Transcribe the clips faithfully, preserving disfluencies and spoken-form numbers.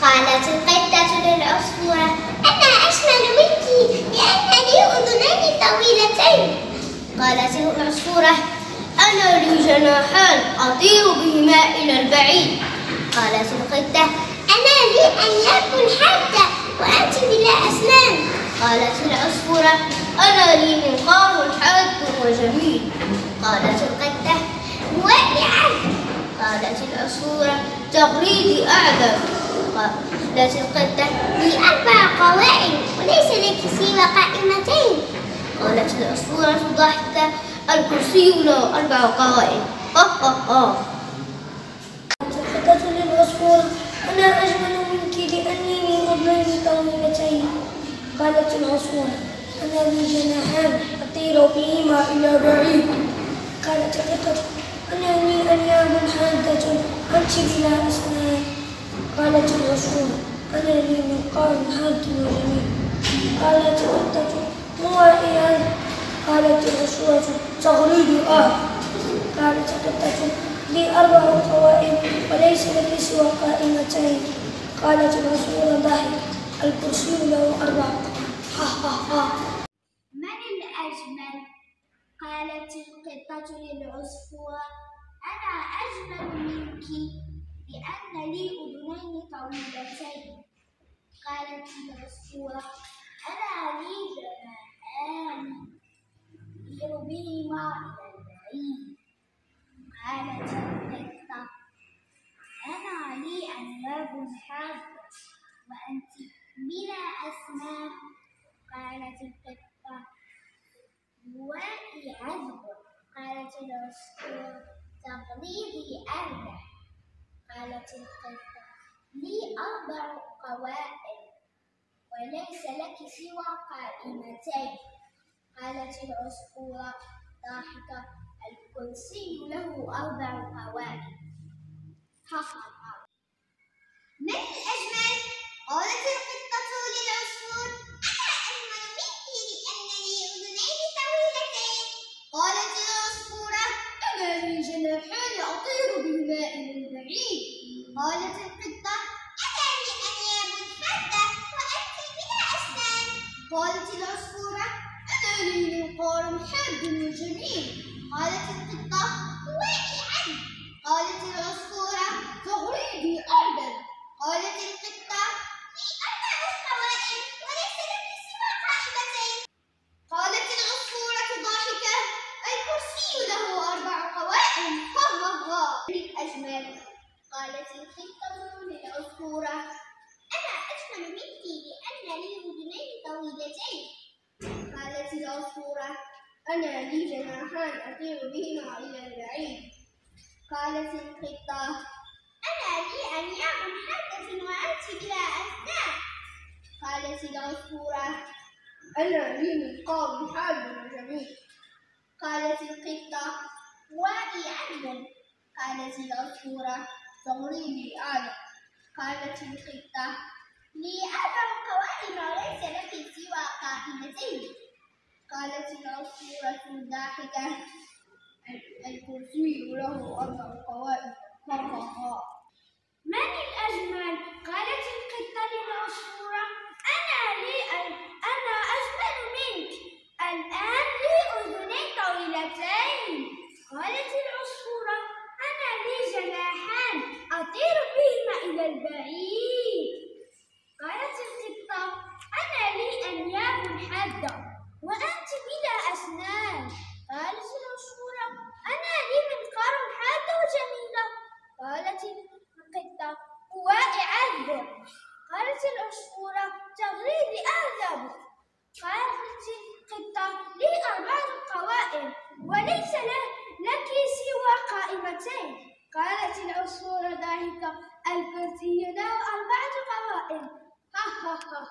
قالت القطة للعصفورة: أنا أجمل منك لأن لي أذنين طويلتين. قالت العصفورة: أنا لي جناحان أطير بهما إلى البعيد. قالت القطة: أنا لي أنياب حادة وأنت بلا أسنان. قالت العصفورة: أنا لي منقار حاد وجميل. قالت القطة: موائعا. قالت العصفورة: تغريدي أعذب. قالت القطة: لي أربع قوائم وليس لك سوى قائمتين. قالت العصفورة ضاحكة: الكرسي له أربع قوائم. ها ها ها. قالت القطة للعصفورة: أنا أجمل منك لأني لي أذنين طويلتين. قالت العصفورة: أنا لي جناحان أطير بهما إلى بعيد. قالت القطة: أنا لي أنياب حادة وأنت بلا أسنان. قالت العصفورة: أنا لي منقار حاد وجميل. قالت القطة: موائعا. قالت العصفورة: تغريدي آه. قالت القطة: لي أربع قوائم وليس لك سوى قائمتين. قالت العصفورة ضاحكة: الكرسي له أربع قوائم. ها ها ها. من الأجمل؟ قالت القطة للعصفورة: أنا أجمل منك لأن لي أذنين طويلتين. قالت العصفورة: أنا لي جناحان أطير بهما إلى البعيد. قالت القطة: أنا لي أنياب حادة وأنت بلا أسنان. قالت القطة: موائي عذب. قالت العصفورة: تقليدي أربع. قالت القطة: لي أربع قوائم وليس لك سوى قائمتين. قالت العصفورة ضاحكة: الكرسي له أربع قوائم. ها ها ها. من الأجمل؟ قالت القطة للعصفور: أنا أجمل منك لأن لي أذنين طويلتين. قالت العصفورة: أنا لي جناحان أطير بهما إلى البعيد. قالت القطة: أنا لي أنياب حادة وأنت بلا أسنان. قالت العصفورة: أنا لي منقار حاد وجميل. قالت القطة: موائعا. قالت العصفورة: تغريدي أعذب. قالت القطة: لي أربع قوائم وليس لك سوى قائمتين. قالت العصفورة ضاحكة: الكرسي له أربع قوائم. ها ها ها. الأجمل؟ قالت القطة للعصفورة: أنا أجمل منك لأن لي أذنين طويلتين. قالت العصفورة: أنا لي جناحان أطير بهما إلى البعيد. قالت القطة: أنا لي أنياب حادة وأنت بلا أسنان. قالت العصفورة: أنا لي منقار حاد وجميل. قالت القطة: وائي عذب. قالت العصفورة: تغريدي أعلى. قالت القطة: لي أربع قوائم وليس لك سوى قائمتين. قالت العصفورة ضاحكة: الكرسي له أربع قوائم. ها ها ها. من الأجمل؟ قالت القطة للعصفورة: أنا لي أنا أجمل منك الآن لي أذنين طويلتين. قالت العصفورة: أنا لي جناحان أطير بهما إلى البعيد. قالت القطة: أنا لي أنياب حادة وأنت بلا أسنان. قالت العصفورة: أنا لي منقار حادة وجميلة. قالت القطة: موائع عذب. قالت العصفورة: تغريدي أعذب. قالت القطة: لي أربع قوائم وليس لك سوى قائمتين. قالت العصفورة ضاحكة: الكرسي له أربعة قوائم. ها ها ها.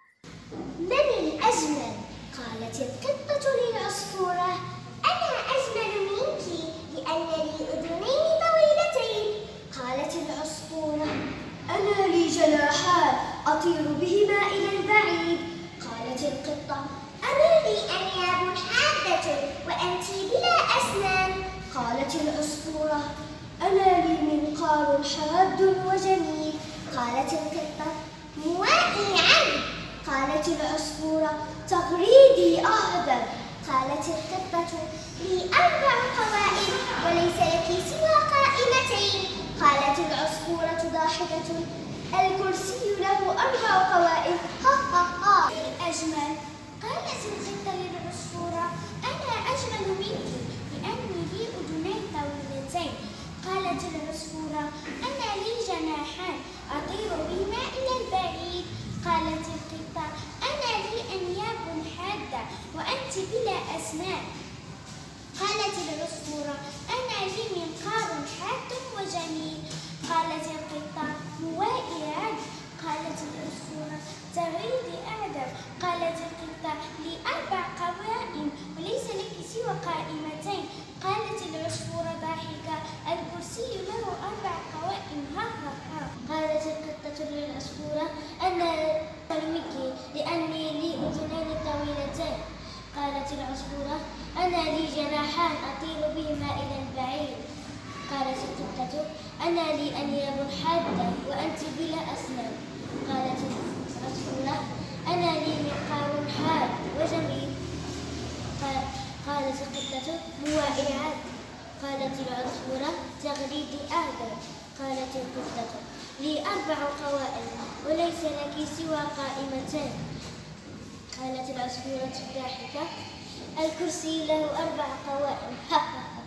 من الأجمل؟ قالت القطة للعصفورة: أنا أجمل منك لأن لي أذنين طويلتين. قالت العصفورة: أنا لي جناحان أطير بهما إلى البعيد. قالت القطة: أنا لي أنياب حادة وأنت بلا أسنان. قالت العصفورة: أنا لي منقار حاد وجميل. قالت القطة موائي عذب. قالت العصفورة تغريدي أهدر. قالت القطة لي أربع قوائم وليس لك سوى قائمتين. قالت العصفورة ضاحكة الكرسي له أربع قوائم ها ها ها. الأجمل. قالت القطة للعصفورة أنا أجمل منك لأني لي أذنين طويلتين. قالت العصفورة أنا لي جناحان أطير بهما إلى البعيد. قالت القطة أنا لي أنياب حادة وأنت بلا أسنان. قالت العصفورة أنا لي منقار حاد وجميل. قالت القطة موائي عذب. قالت العصفورة تغريدي أعذب. قالت القطة لي أربع قوائم وليس لك سوى قائمتين. قالت العصفورة ضاحكة الكرسي له أربع قوائم ها ها ها. قالت القطة للعصفورة أنا أرمك لأني لي أذنين طويلتين. قالت العصفورة أنا لي جناحان أطير بهما إلى البعيد. قالت القطة أنا لي أنياب حادة وأنت بلا أسنان. قالت العصفورة أنا لي منقار حاد وجميل. قالت القطة موائي عذب. قالت العصفورة تغريدي أهدر. قالت القطة لي أربع قوائم وليس لك سوى قائمتين. قالت العصفورة الضاحكة الكرسي له أربع قوائم ها ها ها.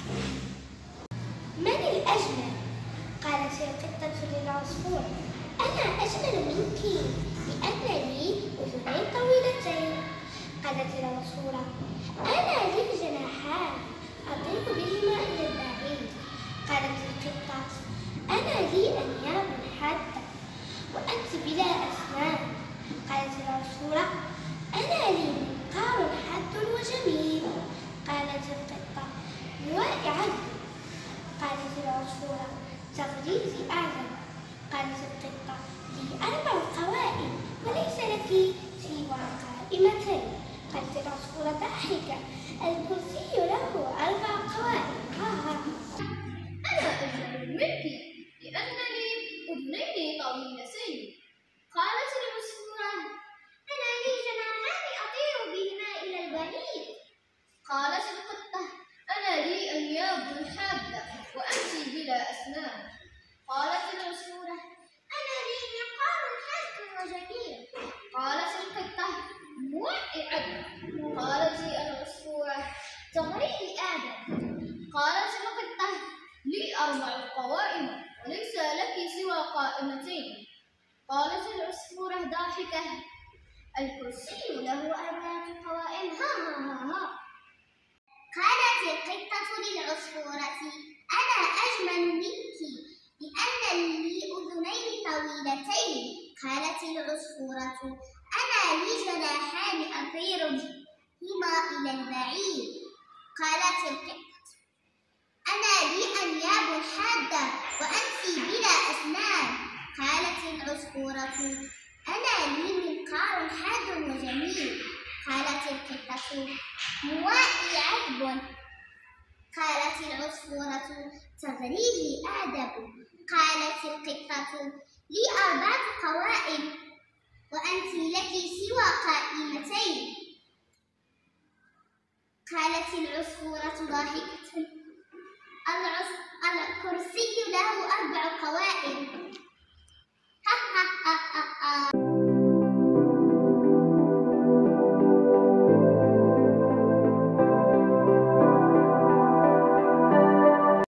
من الأجمل؟ قالت القطة للعصفورة أنا أجمل منك لأن لي أذنين طويلتين. قالت العصفورة أنا لي جناحان أطير بهما إلى البعيد. قالت القطة أنا لي أنياب حادة وأنت بلا أسنان. قالت العصفورة أنا لي منقار حاد وجميل. قالت القطة موائي عذب. قالت العصفورة تغريدي أعذب. قالت القطة لي أربع قوائم وليس لك سوى قائمتين. قالت العصفورة ضاحكة الكرسي له أربع قوائم ها ها. أنا أجمل منك لأن لي أذنين طويلتين. قالت العصفورة أنا لي جناحان أطير بهما إلى البعيد. قالت القطة أنا لي أنياب حادة وأنت بلا أسنان. قالت العصفورة أنا لي منقار حاد وجميل. قالت القطة موائي عذب. قالت العصفورة تغريدي أعذب. قالت القطة لي أربع قوائم وليس لك سوى قائمتين. قالت العصفورة ضاحكة الكرسي له أربع قوائم ها ها ها ها. قالت القطة للعصفورة أنا أجمل منك لأن لي أذنين طويلتين. قالت العصفورة أنا لي جناحان أطير بهما إلى البعيد. قالت القطة أنا لي أنياب حادة وأنت بلا أسنان. قالت العصفورة أنا لي منقار حاد وجميل. قالت القطة موائي عذب. قالت العصفورة تغريدي أعذب. قالت القطة لي أربع قوائم وأنت لك سوى قائمتين. قالت العصفورة ضاحكة الكرسي له أربع قوائم